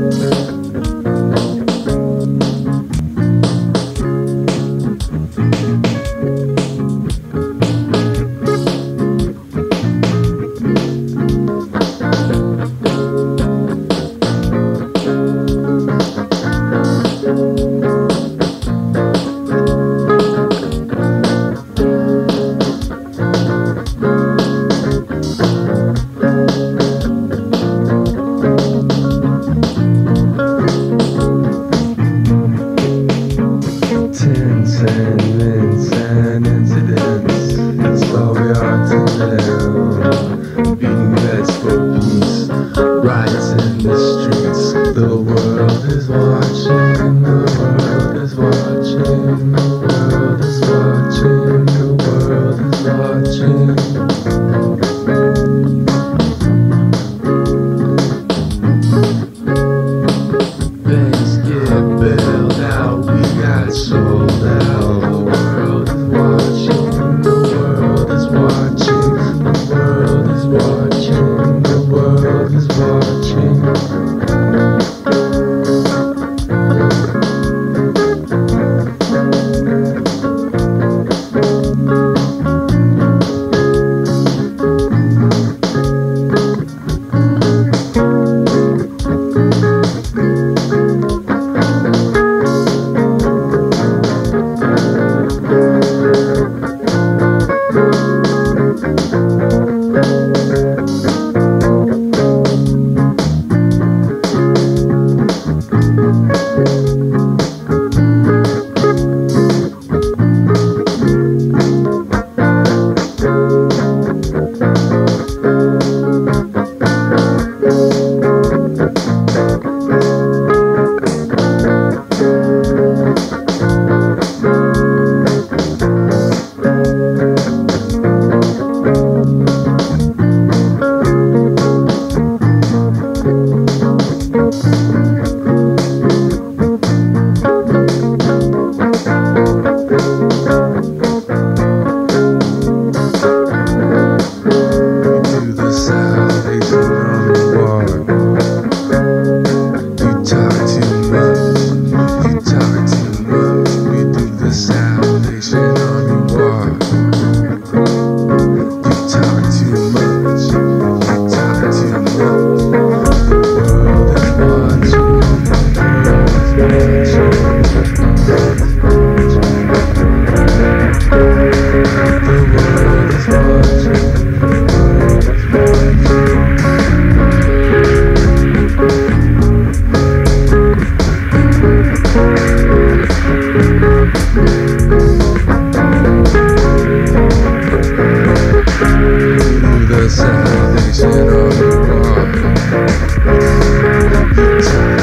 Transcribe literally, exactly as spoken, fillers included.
Tints and mints and incidents, that's all we are to them. Beating beds for peace, riots in the streets. The world is watching, the world is watching, the world is watching, the world is watching. Banks get bailed out, we got sold out. The world is watching, the world is watching, the world is watching, the world is watching. Salvation of the world.